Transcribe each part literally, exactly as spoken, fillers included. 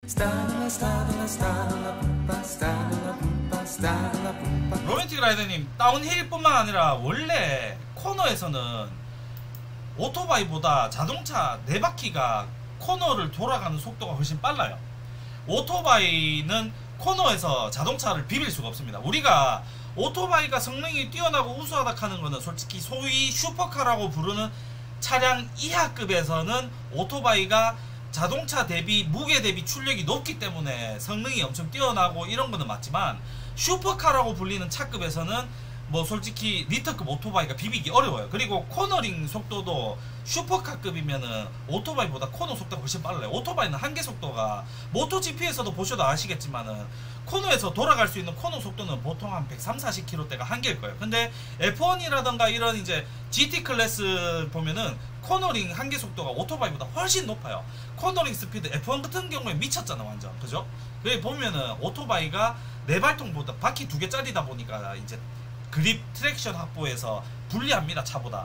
로맨틱 라이더님, 다운힐뿐만 아니라 원래 코너에서는 오토바이보다 자동차 네 바퀴가 코너를 돌아가는 속도가 훨씬 빨라요. 오토바이는 코너에서 자동차를 비빌 수가 없습니다. 우리가 오토바이가 성능이 뛰어나고 우수하다 하는 거는 솔직히 소위 슈퍼카라고 부르는 차량 이하급에서는 오토바이가 자동차 대비 무게 대비 출력이 높기 때문에 성능이 엄청 뛰어나고 이런 거는 맞지만, 슈퍼카라고 불리는 차급에서는 뭐 솔직히 리터급 오토바이가 비비기 어려워요. 그리고 코너링 속도도 슈퍼카급이면은 오토바이보다 코너 속도가 훨씬 빨라요. 오토바이는 한계 속도가 모토지피에서도 보셔도 아시겠지만은 코너에서 돌아갈 수 있는 코너 속도는 보통 한 백삼십, 사십 킬로미터대가 한계일 거예요. 근데 에프원이라던가 이런 이제 지티 클래스 보면은 코너링 한계 속도가 오토바이보다 훨씬 높아요. 코너링 스피드 에프원 같은 경우에 미쳤잖아 완전. 그죠? 그래 보면은 오토바이가 네 발통보다 바퀴 두 개짜리다 보니까 이제 그립 트랙션 확보에서 불리합니다 차보다.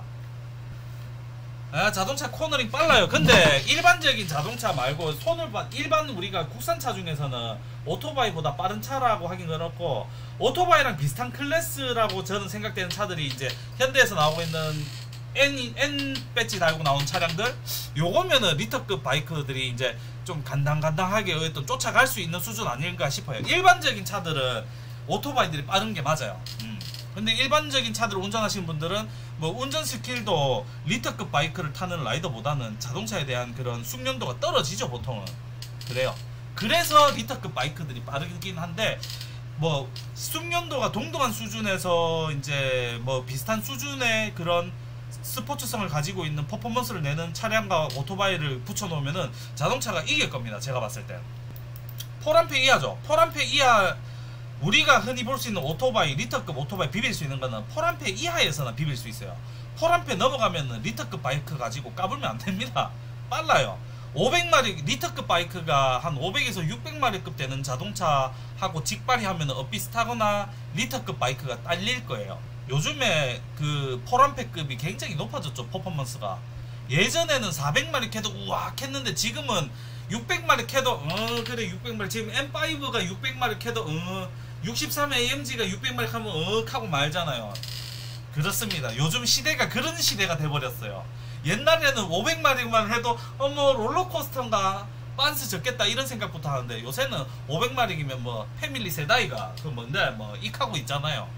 아, 자동차 코너링 빨라요. 근데 일반적인 자동차 말고 손을 봐, 일반 우리가 국산차 중에서는 오토바이보다 빠른 차라고 하긴 그렇고, 오토바이랑 비슷한 클래스라고 저는 생각되는 차들이 이제 현대에서 나오고 있는 N, N 배지 달고 나온 차량들, 요거면은 리터급 바이크들이 이제 좀 간당간당하게 어떤 쫓아갈 수 있는 수준 아닐까 싶어요. 일반적인 차들은 오토바이들이 빠른 게 맞아요. 음. 근데 일반적인 차들을 운전하시는 분들은 뭐 운전 스킬도 리터급 바이크를 타는 라이더보다는 자동차에 대한 그런 숙련도가 떨어지죠 보통은. 그래요. 그래서 리터급 바이크들이 빠르긴 한데, 뭐 숙련도가 동등한 수준에서 이제 뭐 비슷한 수준의 그런 스포츠성을 가지고 있는 퍼포먼스를 내는 차량과 오토바이를 붙여놓으면은 자동차가 이길 겁니다 제가 봤을 때. 폴암페 이하죠. 폴암페 이하, 우리가 흔히 볼 수 있는 오토바이, 리터급 오토바이 비빌 수 있는 거는 폴암페 이하에서나 비빌 수 있어요. 폴암페 넘어가면은 리터급 바이크 가지고 까불면 안 됩니다. 빨라요. 오백 마리, 리터급 바이크가 한 오백에서 육백 마리급 되는 자동차하고 직발이 하면은 엇비슷하거나 리터급 바이크가 딸릴 거예요. 요즘에 그 폴암페급이 굉장히 높아졌죠 퍼포먼스가. 예전에는 사백 마리 캐도 우악 했는데 지금은 육백 마리 캐도 어 그래 육백 마리, 지금 엠 파이브가 육백 마리 캐도 어 육십삼 에이엠지가 육백 마리 하면 어 하고 말잖아요. 그렇습니다. 요즘 시대가 그런 시대가 돼버렸어요. 옛날에는 오백 마리만 해도 어뭐 롤러코스터인가 빤스 적겠다 이런 생각부터 하는데, 요새는 오백 마리면 뭐 패밀리 세다이가 그 뭔데 뭐 익하고 있잖아요.